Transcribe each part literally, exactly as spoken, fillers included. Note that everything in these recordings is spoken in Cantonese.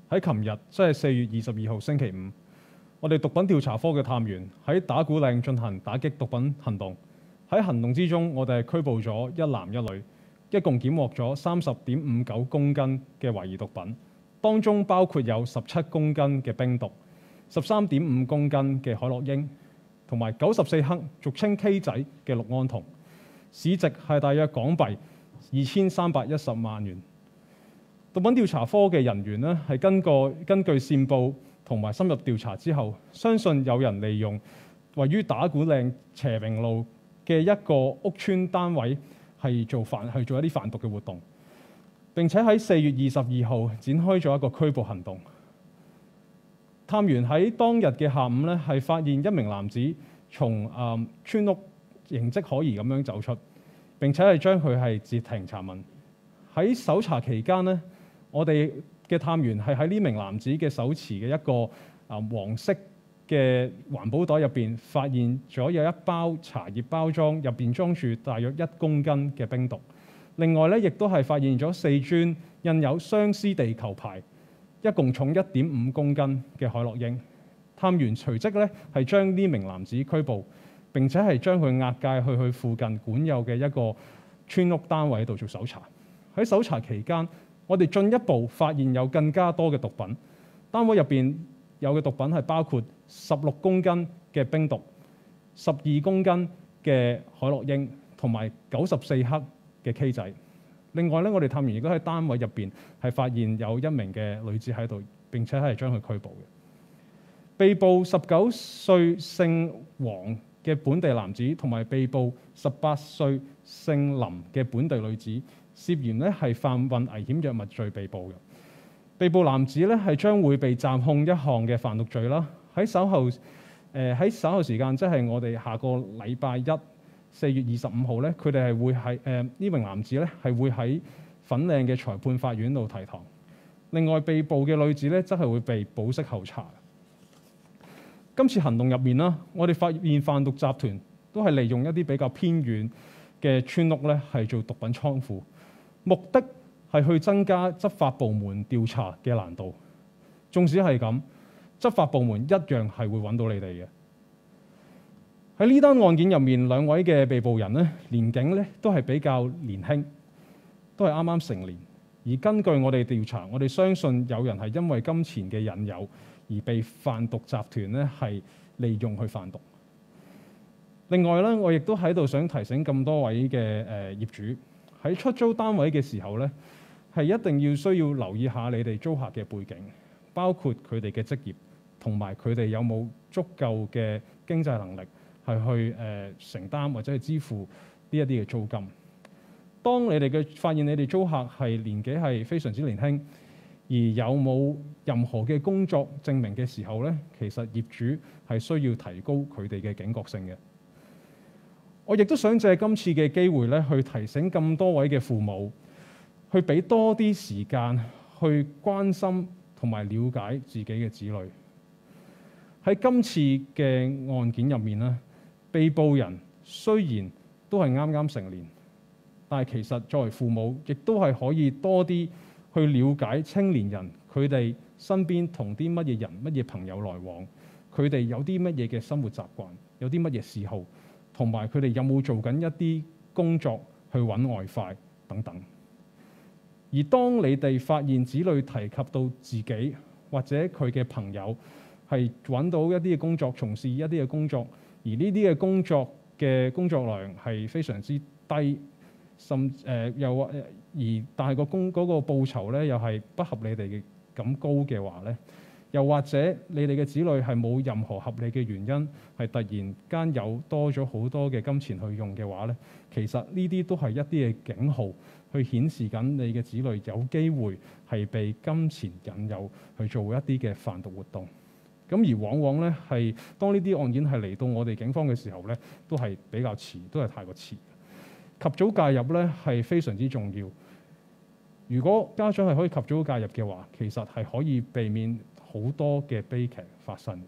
喺琴日，即係四月二十二號星期五，我哋毒品調查科嘅探員喺打鼓嶺進行打擊毒品行動。喺行動之中，我哋係拘捕咗一男一女，一共檢獲咗三十點五九公斤嘅懷疑毒品，當中包括有十七公斤嘅冰毒、十三點五公斤嘅海洛因，同埋九十四克俗稱 K 仔嘅氯胺酮，市值係大約港幣二千三百一十萬元。毒品調查科嘅人員呢，係根據根據線報同埋深入調查之後，相信有人利用位於打鼓嶺斜榮路嘅一個屋邨單位係做販去做一啲販毒嘅活動，並且喺四月二十二號展開咗一個拘捕行動。探員喺當日嘅下午咧，係發現一名男子從誒村屋形跡可疑咁樣走出，並且係將佢係截停查問。喺搜查期間呢，我哋嘅探員係喺呢名男子嘅手持嘅一個啊黃色嘅環保袋入邊，發現咗有一包茶葉包裝，入邊裝住大約一公斤嘅冰毒。另外咧，亦都係發現咗四樽印有相思地球牌，一共重一點五公斤嘅海洛因。探員隨即咧係將呢名男子拘捕，並且係將佢押解去去附近管有嘅一個村屋單位度做搜查。喺搜查期間，我哋進一步發現有更加多嘅毒品，單位入邊有嘅毒品係包括十六公斤嘅冰毒、十二公斤嘅海洛因同埋九十四克嘅 K 仔。另外咧，我哋探員亦都喺單位入邊係發現有一名嘅女子喺度，並且係將佢拘捕嘅。被捕十九歲姓黃嘅本地男子同埋被捕十八歲姓林嘅本地女子，涉嫌咧係販運危險藥物罪被捕嘅。被捕男子咧係將會被暫控一項嘅販毒罪啦。喺稍後誒喺、呃、稍後時間，即係我哋下個禮拜一四月二十五號咧，佢哋係會喺誒呢名男子咧係會喺粉嶺嘅裁判法院度提堂。另外被捕嘅女子咧則係會被保釋候查。今次行動入面啦，我哋發現販毒集團都係利用一啲比較偏遠嘅村屋咧係做毒品倉庫，目的係去增加執法部門調查嘅難度。縱使係咁，執法部門一樣係會揾到你哋嘅。喺呢單案件入面，兩位嘅被捕人咧年紀咧都係比較年輕，都係啱啱成年。而根據我哋調查，我哋相信有人係因為金錢嘅引誘而被販毒集團咧係利用去販毒。另外咧，我亦都喺度想提醒咁多位嘅誒、呃、業主喺出租單位嘅時候咧，係一定要需要留意下你哋租客嘅背景，包括佢哋嘅職業同埋佢哋有冇足夠嘅經濟能力係去誒、呃、承擔或者係支付呢一啲嘅租金。當你哋嘅發現你哋租客係年紀係非常之年輕，而有冇任何嘅工作證明嘅時候咧，其實業主係需要提高佢哋嘅警覺性嘅。我亦都想借今次嘅機會咧，去提醒咁多位嘅父母，去俾多啲時間去關心同埋了解自己嘅子女。喺今次嘅案件入面咧，被捕人雖然都係啱啱成年，但係其實作為父母，亦都係可以多啲去了解青年人佢哋身邊同啲乜嘢人、乜嘢朋友來往，佢哋有啲乜嘢嘅生活習慣，有啲乜嘢嗜好，同埋佢哋有冇做緊一啲工作去揾外快等等。而當你哋發現子女提及到自己或者佢嘅朋友係揾到一啲嘅工作，從事一啲嘅工作，而呢啲嘅工作嘅工作量係非常之低，甚誒、呃、又而但係個工嗰個報酬咧又係不合理地嘅咁高嘅話咧，又或者你哋嘅子女係冇任何合理嘅原因係突然間有多咗好多嘅金錢去用嘅話咧，其實呢啲都係一啲嘅警號，去顯示緊你嘅子女有機會係被金錢引誘去做一啲嘅販毒活動。咁而往往咧係當呢啲案件係嚟到我哋警方嘅時候咧，都係比較遲，都係太過遲。及早介入咧係非常之重要。如果家長係可以及早介入嘅話，其實係可以避免好多嘅悲劇發生。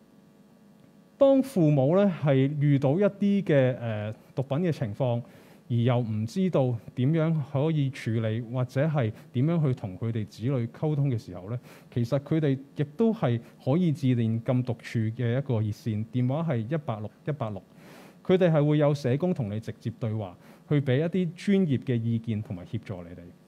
當父母咧係遇到一啲嘅誒毒品嘅情況，而而又唔知道點樣可以處理，或者係點樣去同佢哋子女溝通嘅時候咧，其實佢哋亦都係可以致電禁毒處嘅一個熱線，電話係一八六一八六。佢哋係會有社工同你直接對話，去俾一啲專業嘅意見同埋協助你哋。